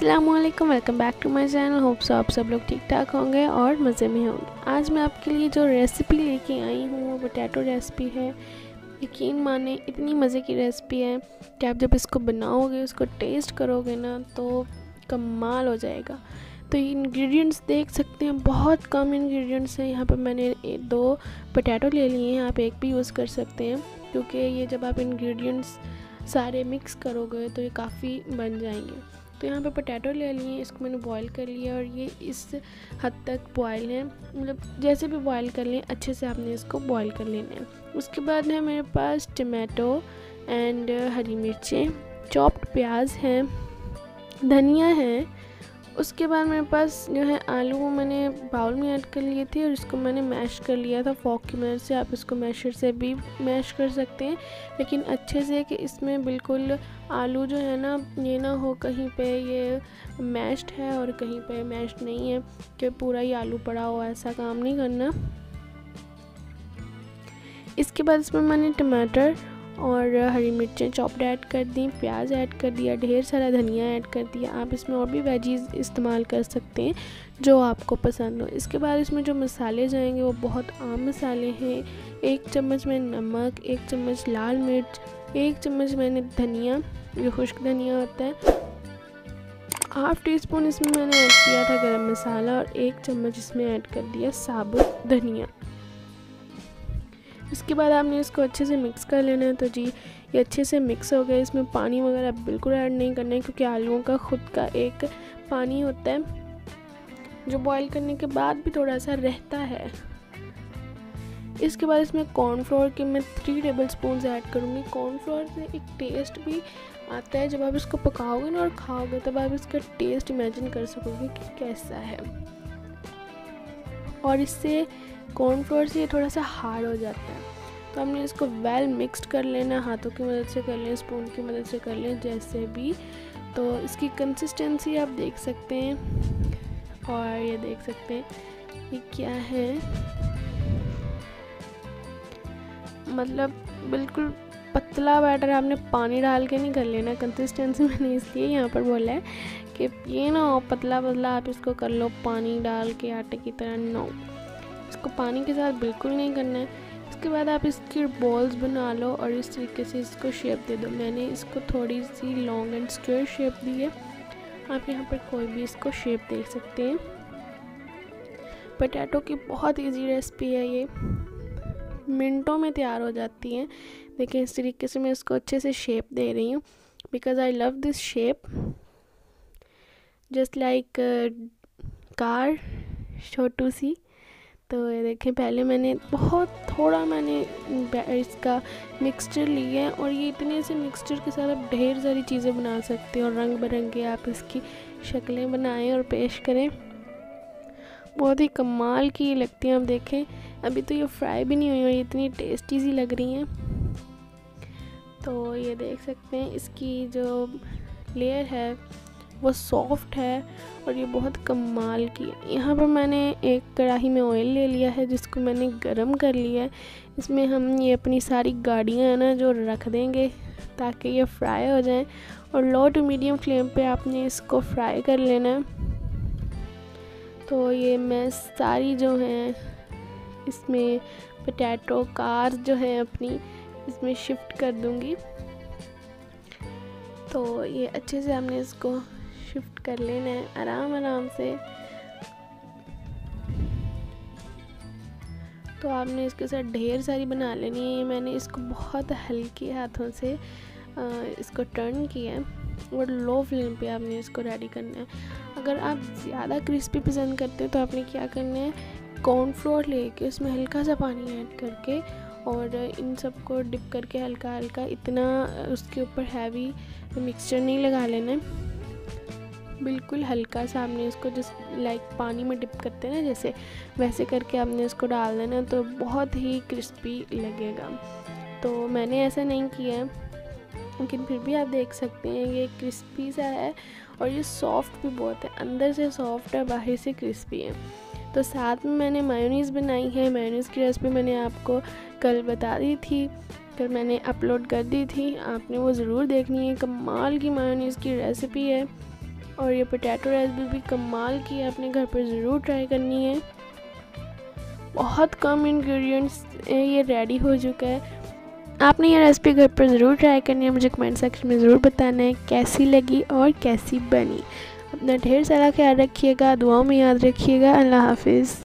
अस्सलामुअलैकुम, welcome back to my channel. Hope so आप सब लोग ठीक ठाक होंगे और मज़े में होंगे। आज मैं आपके लिए जो रेसिपी लेके आई हूँ वो पोटैटो रेसिपी है। यकीन माने इतनी मज़े की रेसिपी है कि आप जब इसको बनाओगे, उसको टेस्ट करोगे ना तो कमाल हो जाएगा। तो ये इंग्रेडिएंट्स देख सकते हैं, बहुत कम इंग्रेडिएंट्स हैं। यहाँ पर मैंने 2 पोटैटो ले लिए हैं, आप एक भी यूज़ कर सकते हैं, क्योंकि ये जब आप इंग्रेडिएंट्स सारे मिक्स करोगे तो ये काफ़ी बन जाएंगे। तो यहाँ पे पोटैटो ले लिए, इसको मैंने बॉईल कर लिया और ये इस हद तक बॉईल है, मतलब जैसे भी बॉईल कर लें अच्छे से आपने इसको बॉईल कर लेना है। उसके बाद है मेरे पास टमाटो एंड हरी मिर्चें, चॉप्ड प्याज है, धनिया है। उसके बाद मेरे पास जो है आलू, वो मैंने बाउल में ऐड कर लिए थे और इसको मैंने मैश कर लिया था फॉक की मदद से। आप इसको मैशर से भी मैश कर सकते हैं, लेकिन अच्छे से कि इसमें बिल्कुल आलू जो है ना, ये ना हो कहीं पे ये मैश्ड है और कहीं पे मैश्ड नहीं है कि पूरा ही आलू पड़ा हो, ऐसा काम नहीं करना। इसके बाद इसमें मैंने टमाटर और हरी मिर्चें चॉप्ड ऐड कर दी, प्याज ऐड कर दिया, ढेर सारा धनिया ऐड कर दिया। आप इसमें और भी वेजीज इस्तेमाल कर सकते हैं जो आपको पसंद हो। इसके बाद इसमें जो मसाले जाएंगे वो बहुत आम मसाले हैं। 1 चम्मच में नमक, 1 चम्मच लाल मिर्च, 1 चम्मच मैंने धनिया, ये खुश्क धनिया होता है, ½ टीस्पून इसमें मैंने ऐड किया था गरम मसाला और 1 चम्मच इसमें ऐड कर दिया साबुत धनिया। इसके बाद आपने इसको अच्छे से मिक्स कर लेना है। तो जी ये अच्छे से मिक्स हो गया। इसमें पानी वगैरह बिल्कुल ऐड नहीं करना है, क्योंकि आलूओं का खुद का एक पानी होता है जो बॉईल करने के बाद भी थोड़ा सा रहता है। इसके बाद इसमें कॉर्नफ्लोर के मैं 3 टेबलस्पून ऐड करूँगी। कॉर्नफ्लोर से एक टेस्ट भी आता है, जब आप इसको पकाओगे ना और खाओगे तब आप इसका टेस्ट इमेजिन कर सकोगे कि कैसा है। और इससे कॉर्नफ्लोर से ये थोड़ा सा हार्ड हो जाता है। तो हमने इसको वेल मिक्स्ड कर लेना, हाथों की मदद से कर लें, स्पून की मदद से कर लें, जैसे भी। तो इसकी कंसिस्टेंसी आप देख सकते हैं और ये देख सकते हैं ये क्या है, मतलब बिल्कुल पतला बैटर आपने पानी डाल के नहीं कर लेना। कंसिस्टेंसी मैंने इसलिए यहाँ पर बोला है कि ये ना हो पतला पतला आप इसको कर लो पानी डाल के आटे की तरह, नो, इसको पानी के साथ बिल्कुल नहीं करना है। इसके बाद आप इसकी बॉल्स बना लो और इस तरीके से इसको शेप दे दो। मैंने इसको थोड़ी सी लॉन्ग एंड स्क्वायर शेप दी है, आप यहाँ पर कोई भी इसको शेप दे सकते हैं। पोटैटो की बहुत इजी रेसिपी है, ये मिनटों में तैयार हो जाती है। देखिए इस तरीके से मैं इसको अच्छे से शेप दे रही हूँ, because I love this shape, just like car, छोटू सी। तो ये देखें, पहले मैंने बहुत थोड़ा मैंने इसका मिक्सचर लिया है और ये इतने से मिक्सचर के साथ आप ढेर सारी चीज़ें बना सकते हैं और रंग बिरंगे आप इसकी शक्लें बनाएं और पेश करें। बहुत ही कमाल की लगती हैं। आप देखें अभी तो ये फ्राई भी नहीं हुई और ये इतनी टेस्टी सी लग रही हैं। तो ये देख सकते हैं इसकी जो लेयर है वो सॉफ्ट है और ये बहुत कमाल की है। यहाँ पर मैंने एक कढ़ाई में ऑयल ले लिया है जिसको मैंने गरम कर लिया है। इसमें हम ये अपनी सारी गाड़ियाँ हैं ना जो रख देंगे ताकि ये फ्राई हो जाएं, और लो टू मीडियम फ्लेम पे आपने इसको फ्राई कर लेना है। तो ये मैं सारी जो हैं इसमें पोटैटो कार्स जो हैं अपनी इसमें शिफ्ट कर दूँगी। तो ये अच्छे से हमने इसको शिफ्ट कर लेना है आराम आराम से। तो आपने इसके साथ ढेर सारी बना लेनी है। मैंने इसको बहुत हल्के हाथों से इसको टर्न किया है और लो फ्लेम पे आपने इसको रेडी करना है। अगर आप ज़्यादा क्रिस्पी पसंद करते हो तो आपने क्या करना है, कॉर्नफ्लोर लेके उसमें हल्का सा पानी ऐड करके और इन सबको डिप करके हल्का हल्का, इतना उसके ऊपर हैवी मिक्सचर नहीं लगा लेना है, बिल्कुल हल्का सा आपने इसको जस्ट लाइक पानी में डिप करते हैं ना जैसे, वैसे करके आपने इसको डाल देना, तो बहुत ही क्रिस्पी लगेगा। तो मैंने ऐसा नहीं किया है, लेकिन फिर भी आप देख सकते हैं ये क्रिस्पी सा है और ये सॉफ्ट भी बहुत है, अंदर से सॉफ्ट है बाहर से क्रिस्पी है। तो साथ में मैंने मायोनीज़ बनाई है। मायोनीज़ की रेसिपी मैंने आपको कल बता दी थी, कल मैंने अपलोड कर दी थी, आपने वो ज़रूर देखनी है। कमाल की मायोनीज़ की रेसिपी है। और ये पोटैटो रेसिपी भी कमाल की है, अपने घर पर ज़रूर ट्राई करनी है। बहुत कम इंग्रेडिएंट्स ये रेडी हो चुका है। आपने ये रेसिपी घर पर ज़रूर ट्राई करनी है। मुझे कमेंट सेक्शन में ज़रूर बताना है कैसी लगी और कैसी बनी। अपना ढेर सारा ख्याल रखिएगा, दुआओं में याद रखिएगा। अल्लाह हाफिज़।